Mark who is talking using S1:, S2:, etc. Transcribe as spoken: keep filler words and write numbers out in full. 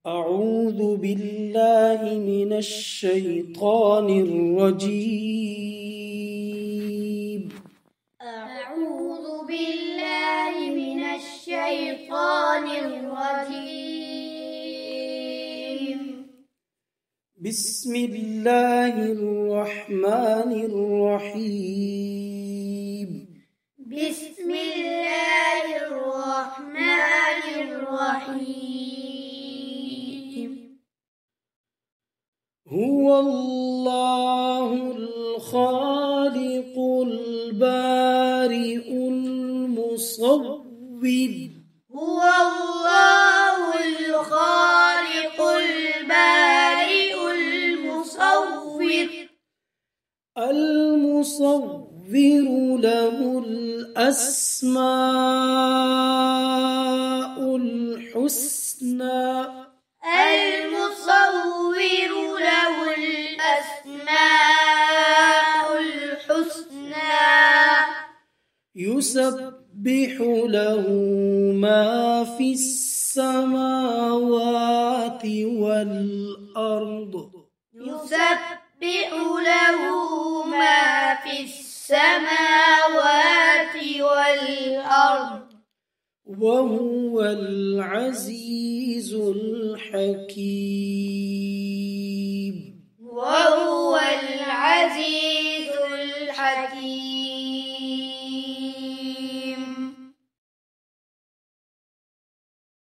S1: أعوذ بالله من الشيطان الرجيم.
S2: أعوذ بالله من الشيطان الرجيم.
S1: بسم الله الرحمن الرحيم.
S2: بسم الله الرحمن الرحيم.
S1: هو الله الخالق البارئ المصور.
S2: هو الله الخالق البارئ المصور.
S1: المصور له الأسماء الحسنى.
S2: المصور له الأسماء الحسنى.
S1: يسبح له ما في السماوات والأرض.
S2: يسبح له ما في السماوات والأرض.
S1: وهو العزيز الحكيم.